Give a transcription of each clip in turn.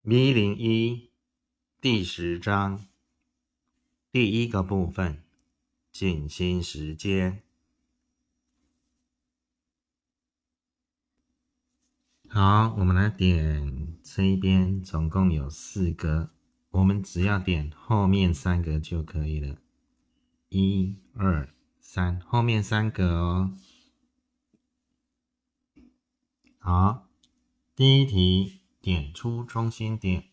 B01第10章第1个部分，静心时间。好，我们来点这一边，总共有4格，我们只要点后面3格就可以了。1、2、3，后面3格哦。好，第一题，点出中心点。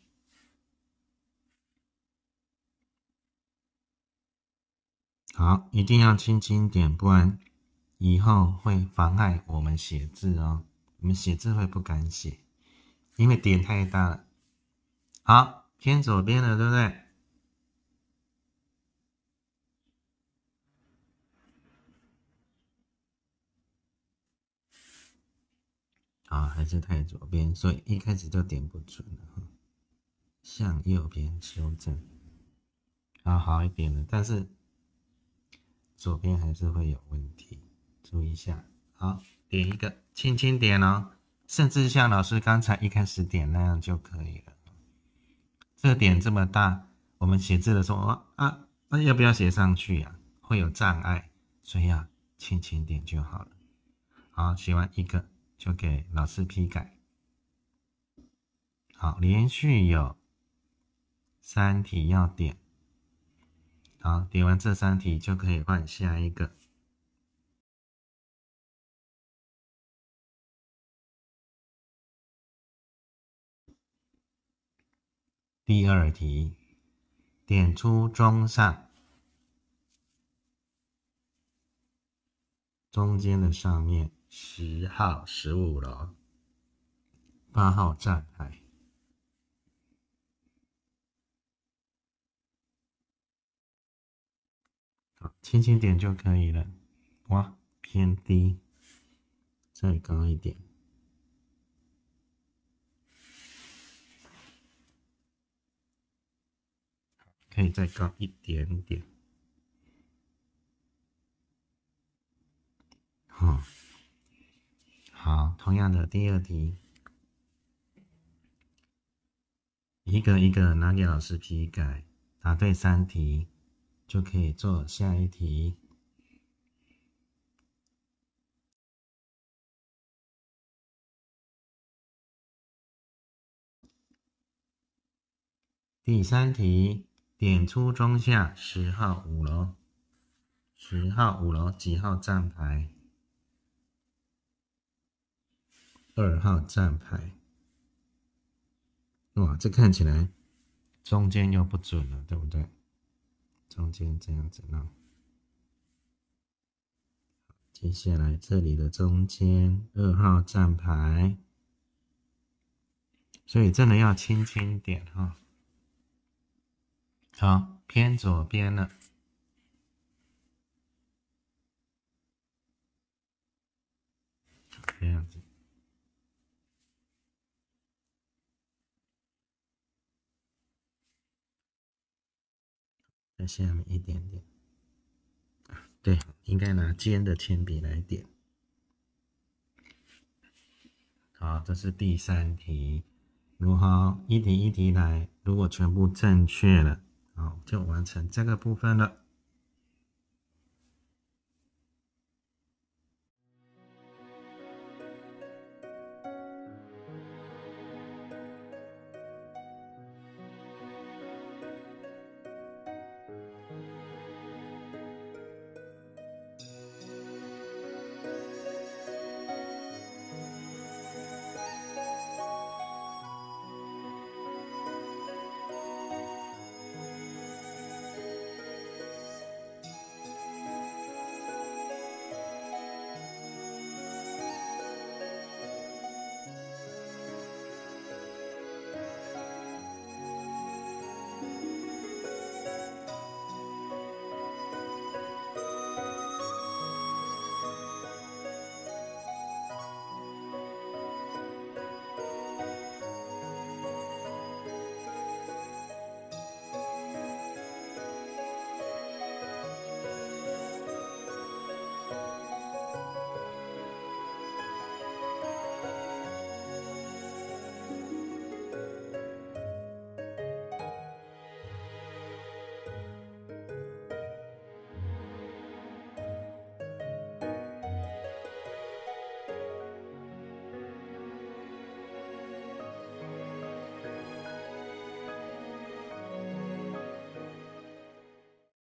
好，一定要轻轻点，不然以后会妨碍我们写字哦。我们写字会不敢写，因为点太大了。好，偏左边了，对不对？啊，还是太左边，所以一开始就点不准了。向右边修正，好一点了，但是左边还是会有问题，注意一下。好，点一个，轻轻点哦，甚至像老师刚才一开始点那样就可以了。这个点这么大，我们写字的时候那要不要写上去啊？会有障碍，所以要轻轻点就好了。好，写完一个就给老师批改。好，连续有3题要点。好，点完这3题就可以换下一个。第2题，点出中上，中间的上面10号、15楼、8号站牌。好，轻轻点就可以了。哇，偏低，再高一点。可以再高一点点。好，同样的第2题，一个一个拿给老师批改，答对3题就可以做下一题。第3题，点出中下10号5楼，10号5楼几号站牌？2号站牌。哇，这看起来中间又不准了，对不对？中间这样子弄。接下来这里的中间2号站牌，所以真的要轻轻点哈。好，偏左边了。这样子。在下面一点点。对，应该拿尖的铅笔来点。好，这是第3题。好，一题一题来，如果全部正确了，好，就完成这个部分了。